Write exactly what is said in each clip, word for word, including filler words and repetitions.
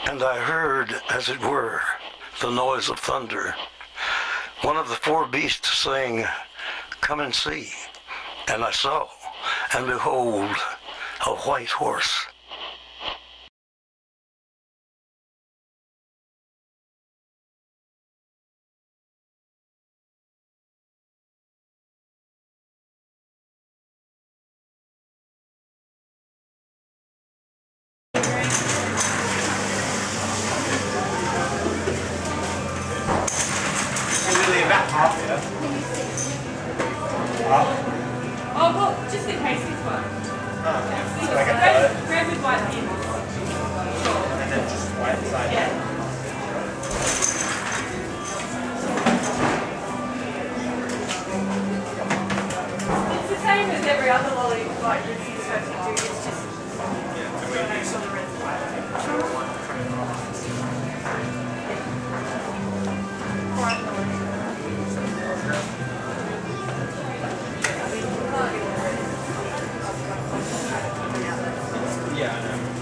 and I heard, as it were, the noise of thunder. One of the four beasts saying, "Come and see." And I saw, and behold, a white horse. Oh, well, just in case this one. Oh, yeah. So Red, like a third, red with white pins. and then just white inside. Yeah. It's the same as every other lolly, like this is supposed to do. It's just got to make sure the red's white. Yeah, I know.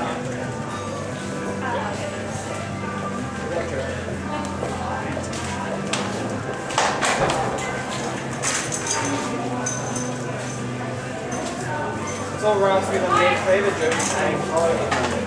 It's all around to be the main flavor, Joe. Saying follow.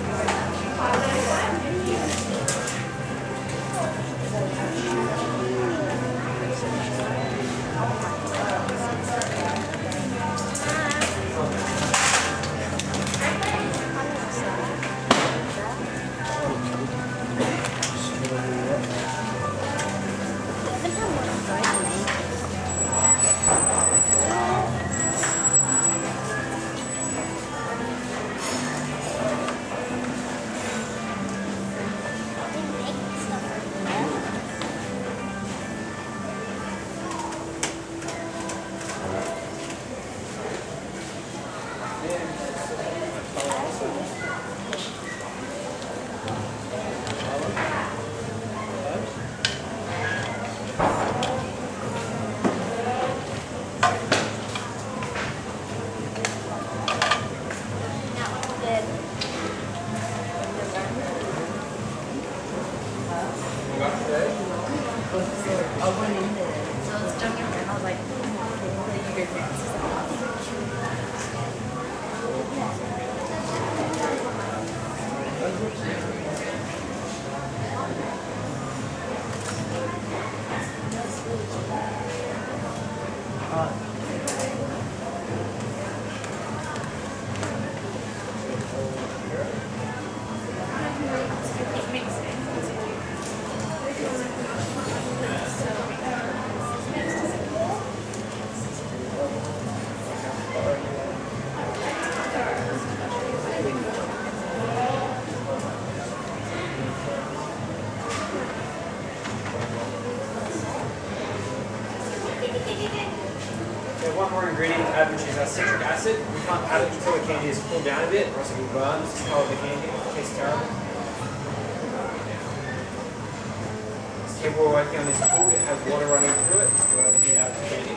I went in there, so I was stuck in there, and I was like, oh, you go next. Okay, one more ingredient to add, which is uh, citric acid. We can't add it until the candy is cooled down a bit, or else it will burn the color of the candy. It tastes terrible. This table we're working on is cooled. It has water running through it. So we're going to get out the candy.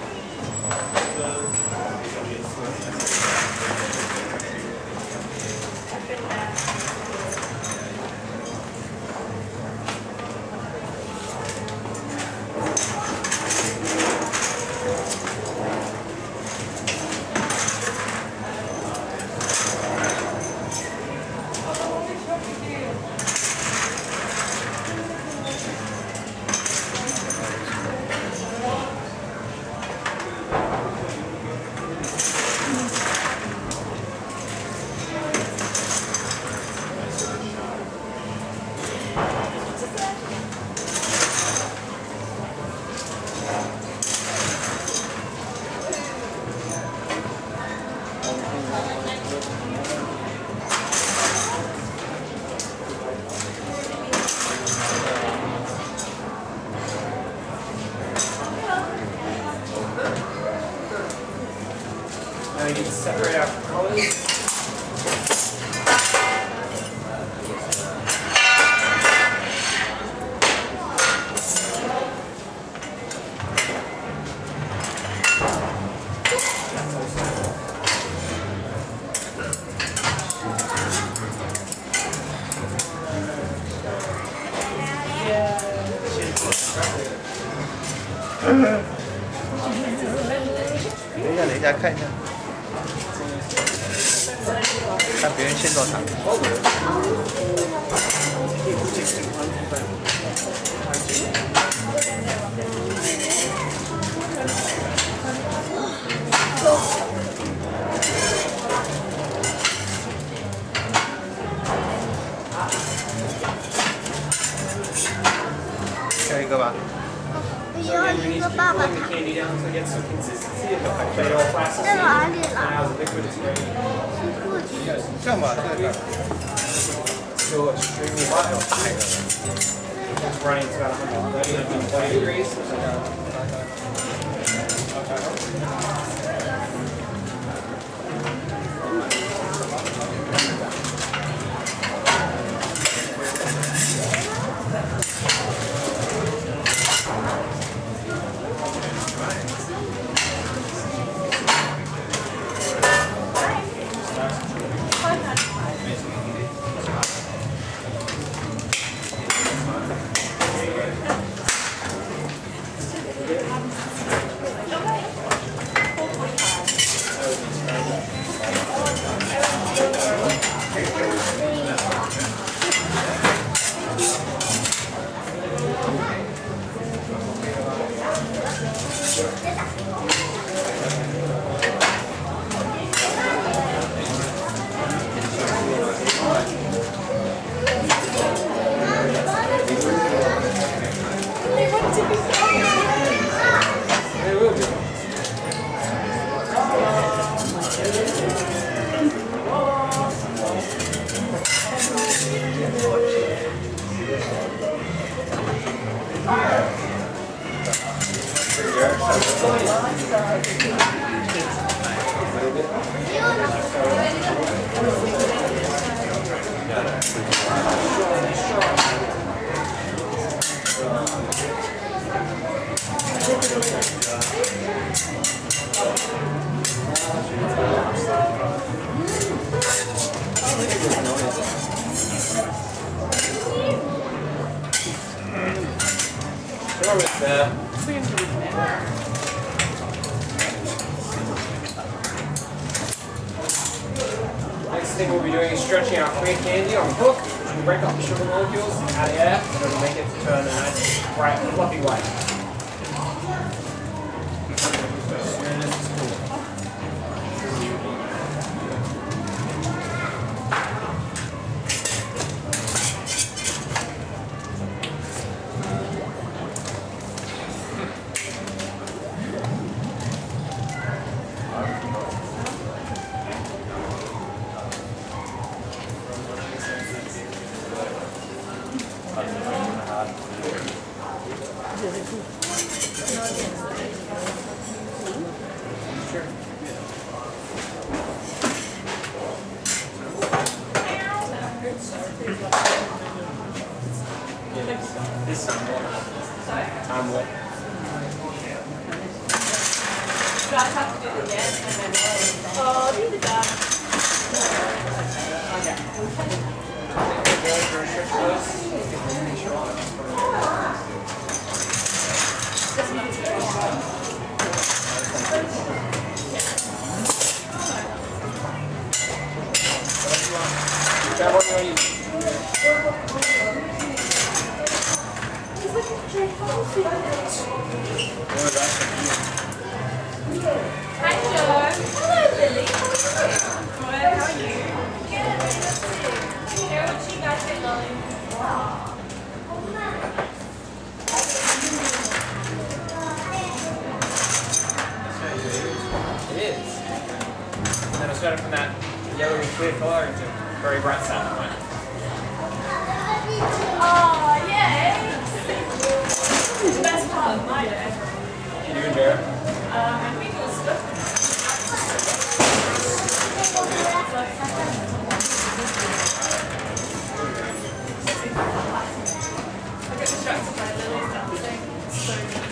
Now we need to separate out the colors. 等一下，等一下，看一下，看别人签多少。下一个吧。 So again, we need to keep cooling the candy down to get some consistency. If I play it all plastic, now the liquid is ready. 这样吧，这个 Still extremely hot. It's running to about one thirty, one forty degrees. Throw it there. Next thing we'll be doing is stretching our clear candy on the hook, which will break up the sugar molecules out of the air, and it'll make it turn a nice, bright, fluffy white. This time what? Time what? Do I have to do it again and then oh, do the done. Grab what you want to use. Hi Joe. Hello Lily. Good, how are you? Share what you guys did, Lily. It is. And then I'll start it from that yellowy clear color into very bright sapphire. Oh, yay! The best part of my day. Can you enjoy it? Um, I think it was stuff. I get distracted by Lily's dancing. It's so good.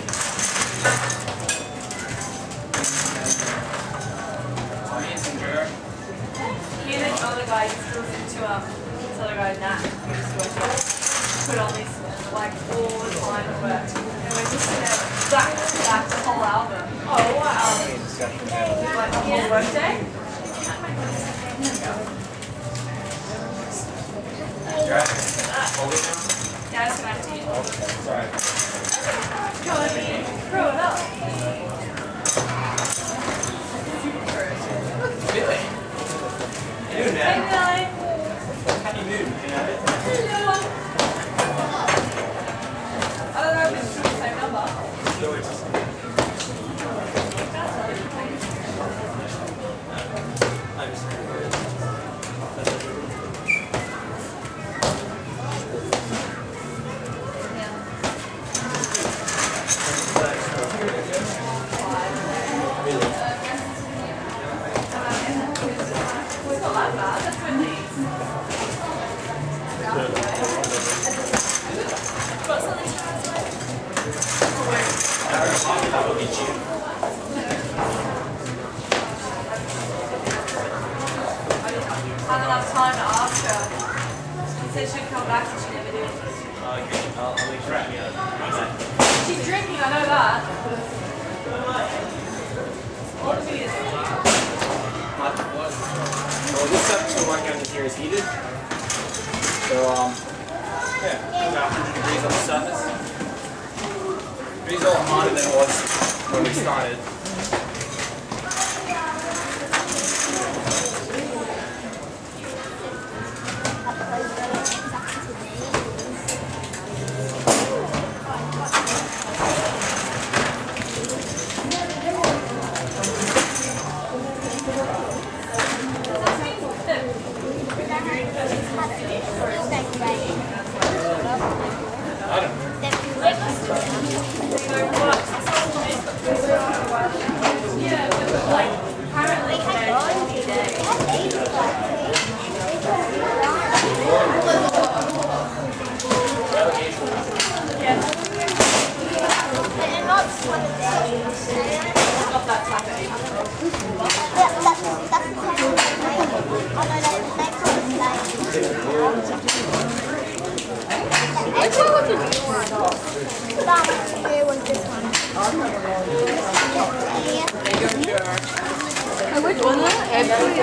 Amazing, Joe. He and this other guy used to listen to um, this other guy, Nat, who used to work with, put on this like all the time at work. And we're just there back to back the whole album. Oh wow. discussion. Yeah, birthday? Right? Hold it down. Yeah, I was gonna have to eat. Sorry. Go ahead and throw it up. Billy. How you doing, Hey, man? Billy. How you doing? Hello. I don't know if it's the same number. No, it's It's not that bad. That's good news. Got something to that will be cheap. had enough time to ask her. She said she'd come back and she never did. Okay, I'll, I'll make sure I uh, She's drinking, I know that. What is it? Well, this temperature one down here is heated. So, um, yeah, about one hundred degrees on the surface. It's a little hotter than it was when we started. I don't know. Yeah, but like, apparently not that type of Let's go with the new one. That here was this one. And which one? Every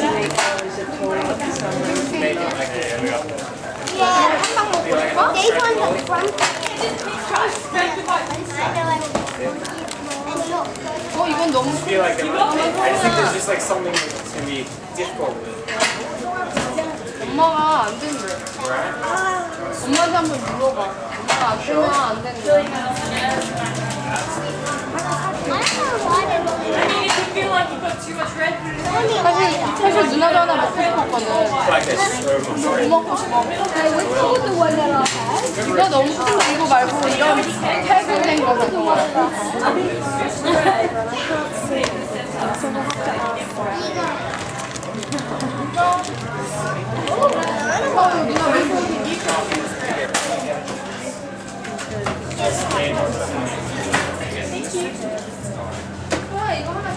Yeah, these ones are from 어 이건 너무 I feel like I just think there's just like something that's gonna be difficult with it. 엄마가 안 된대. Right? 엄마한테 한번 물어봐. 엄마가 안 되면 안 된대. I mean, if you feel like you've got too much red food, 사실 사실 누나도 하나 먹고 싶었거든. Like this. Oh, sorry. 뭐 먹고 싶어. 이거 너무 큰 이거 말고 이런 탈색된 거 같은 거. 어 누나 왜 그러니? 와 이거 하나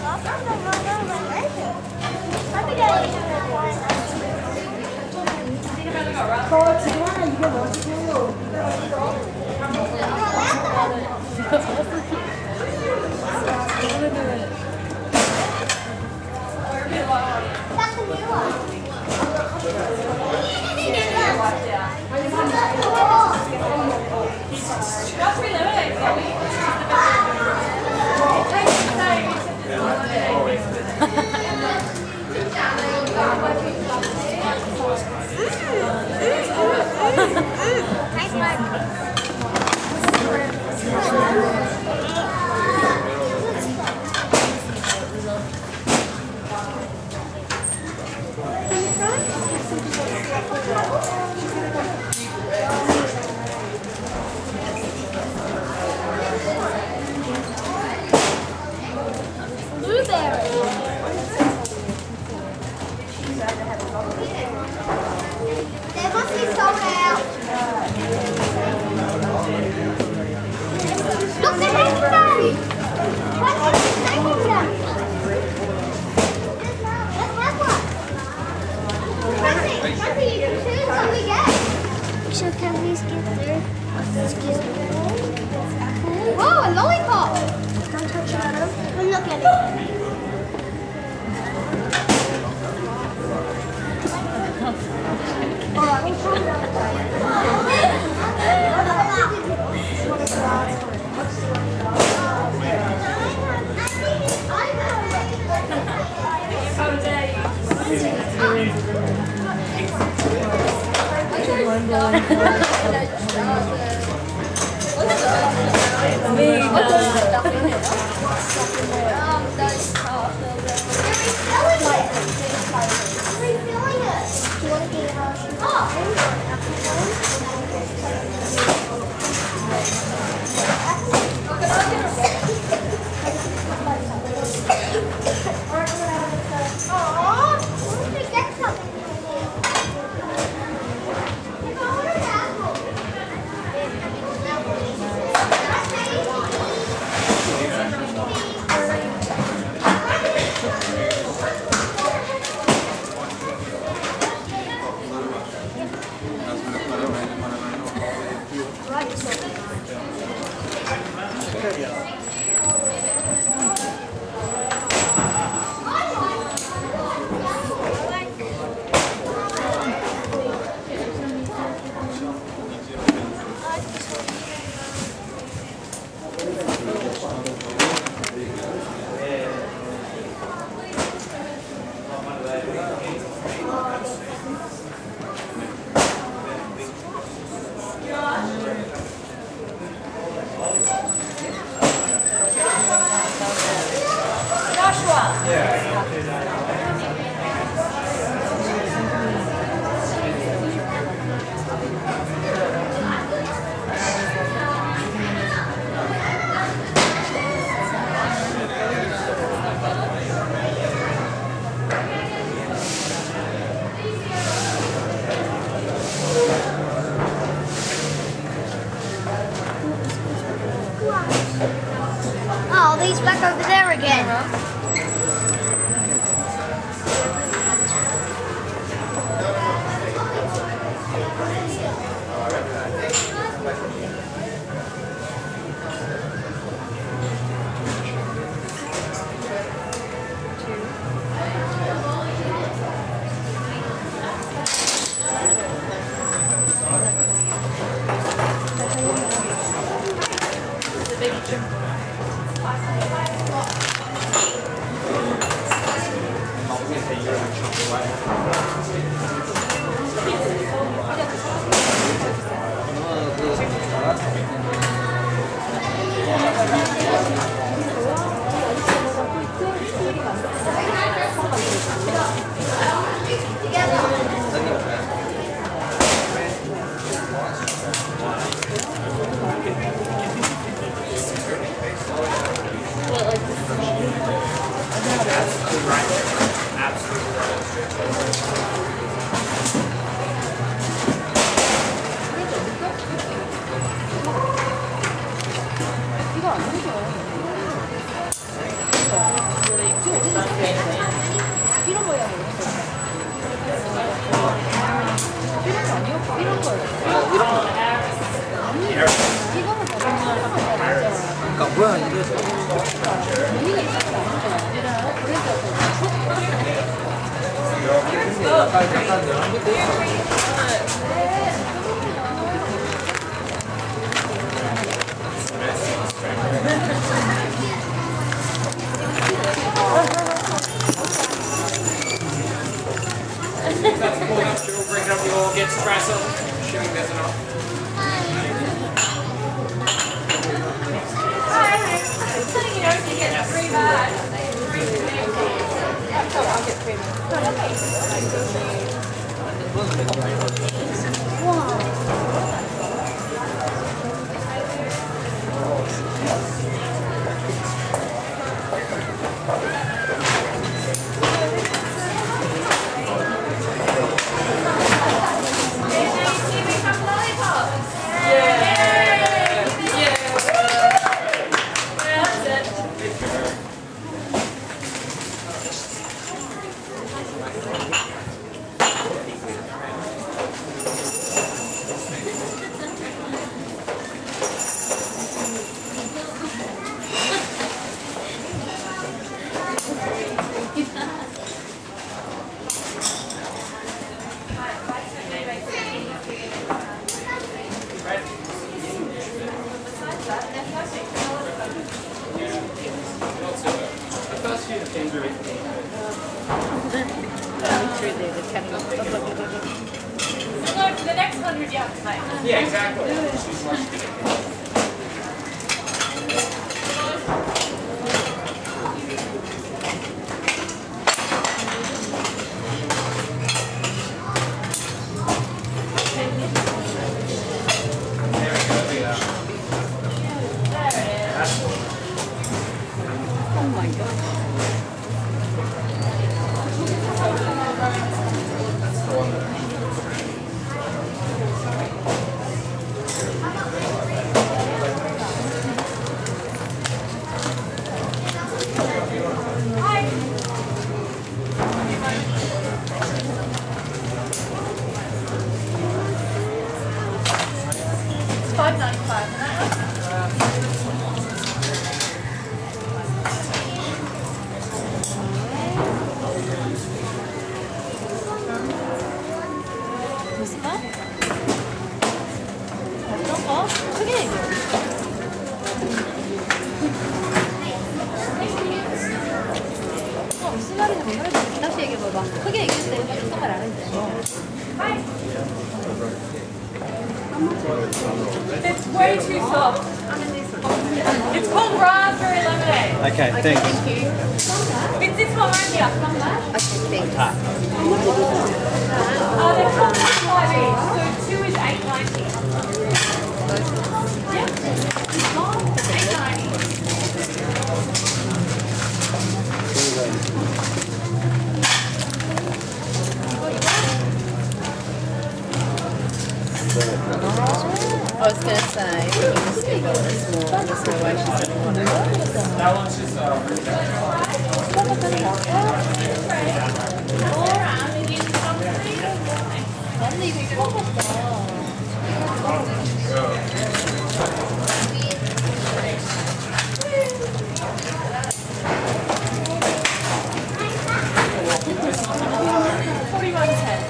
저 지금 하나 이거 넣어주고 that's really lemonade. They must be sold out. Look, they're hanging down. What is it hanging down? Let's have one. Francie, Francie, you can choose what we get. So can we skip through? Excuse me. Whoa, a lollipop. Don't touch that. I'm not getting it. Oh, he's back over there again. 그러니까 뭐야 이게. Break it up, you all get espresso. Shooting this and all. You know, you get three bags. That's how I'll get three I'm sure they're the kind of know for the next hundred you have to make. Yeah, exactly. She's like, five ninety-five, isn't that 무슨 맛? 어떤 거? 크게 얘기해. 어, 무슨 말인지 모르겠어. 다시 얘기해봐봐. 크게 얘기했을 때 어떤 말 알았지? It's way too soft. It's called raspberry lemonade. Okay, thanks. Thank you. It's this one right here. Okay, thanks. Uh, they're called five each, so two is eight ninety. Yeah. eight ninety. I was going to say, you just need to this more. There's no way she's going to want it. that one's just, uh, 근데 이거 먹었어. forty-one ten.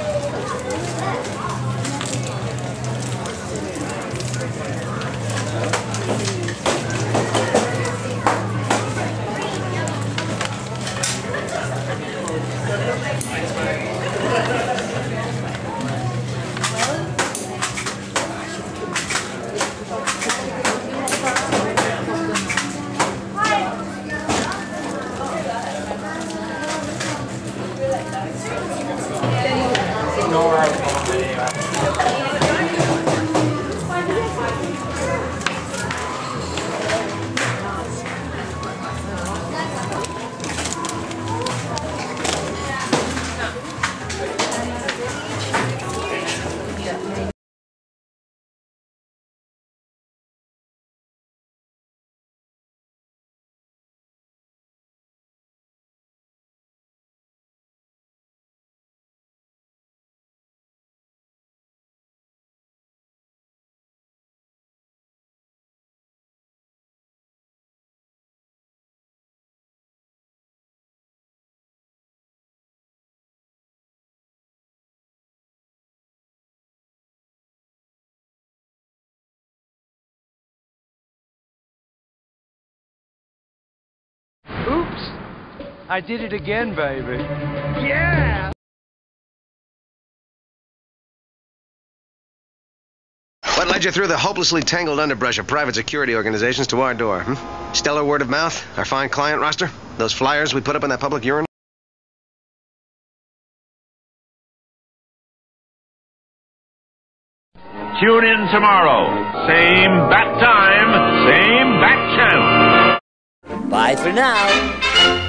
Oops! I did it again, baby. Yeah! What led you through the hopelessly tangled underbrush of private security organizations to our door? Hmm? Stellar word of mouth? Our fine client roster? Those flyers we put up in that public urinal? Tune in tomorrow. Same bat time, same bat channel. Bye for now.